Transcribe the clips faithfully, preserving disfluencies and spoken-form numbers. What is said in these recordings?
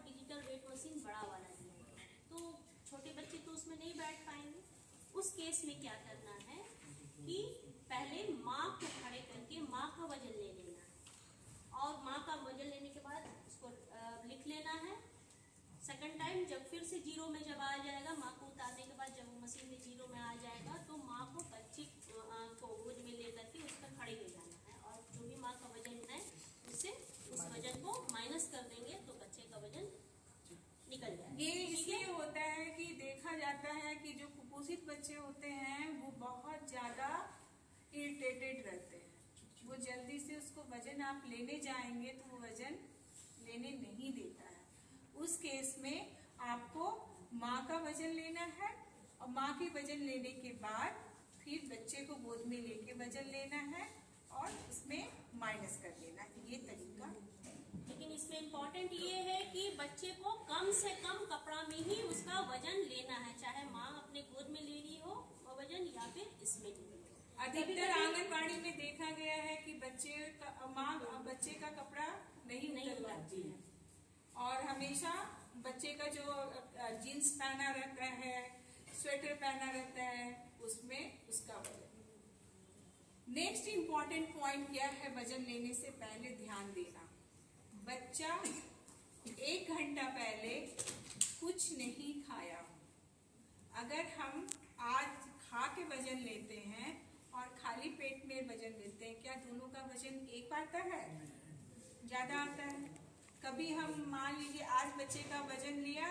Digital weight machine बड़ा वाला दिया है, तो छोटे बच्चे तो उसमें नहीं बैठ पाएंगे। उस केस में क्या करना है कि पहले माँ को खड़े करके माँ का वजन ले लेना है और माँ का वजन लेने के बाद उसको लिख लेना है। सेकंड टाइम जब फिर से जीरो में जब आ जाएगा, माँ को उतारने के बाद जब वो मशीन में जीरो में आ जाएगा तो माँ को बच्चे को गोद में लेकर के उस पर खड़े हो जाना है और जो भी माँ का वजन है उससे उस वजन को माइनस कर देंगे तो बच्चे का वजन निकल जाएगा। ये इसलिए होता है कि देखा जाता है कि जो कुपोषित बच्चे होते हैं वो बहुत ज्यादा इरिटेटेड रहते हैं, वो जल्दी से उसको वजन आप लेने जाएंगे तो वो वजन लेने नहीं देता है। उस केस में आपको माँ का वजन लेना है और माँ के वजन लेने के बाद फिर बच्चे को गोद में लेके वजन लेना है और इसमें माइनस कर देना है। ये तरीका है। लेकिन इसमें इम्पोर्टेंट ये है कि बच्चे को कम से कम कपड़ा में ही उसका वजन लेना है, चाहे माँ अपने गोद में ले रही हो वजन या फिर इसमें ले रही हो। अधिकतर आंगनबाड़ी में देखा गया है कि बच्चे का माँ बच्चे का कपड़ा नहीं उतारती है और हमेशा बच्चे का जो जीन्स पहना रहता है, स्वेटर पहना रहता है, उसमें उसका वजन। नेक्स्ट इम्पॉर्टेंट पॉइंट क्या है वजन लेने से पहले ध्यान देना। बच्चा एक घंटा पहले कुछ नहीं खाया, अगर हम आज खा के वजन लेते हैं और खाली पेट में वजन लेते हैं, क्या दोनों का वजन एक आता है? ज्यादा आता है। कभी हम मान लीजिए आज बच्चे का वजन लिया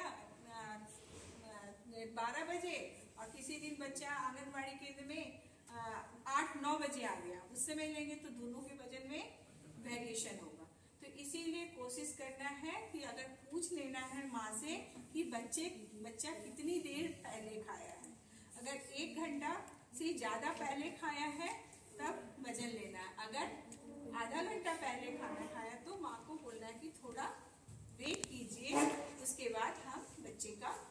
बारह बजे और किसी दिन बच्चा आंगनबाड़ी केंद्र में आठ नौ बजे आ गया, उस समय लेंगे तो दोनों के वजन में वेरिएशन होगा। तो इसीलिए कोशिश करना है कि अगर पूछ लेना है माँ से कि बच्चे बच्चा कितनी देर पहले खाया है, अगर एक घंटा से ज्यादा पहले खाया है तब वजन लेना है। अगर आधा घंटा पहले खाना खाया तो माँ को बोलना है कि थोड़ा वेट कीजिए, उसके बाद हम बच्चे का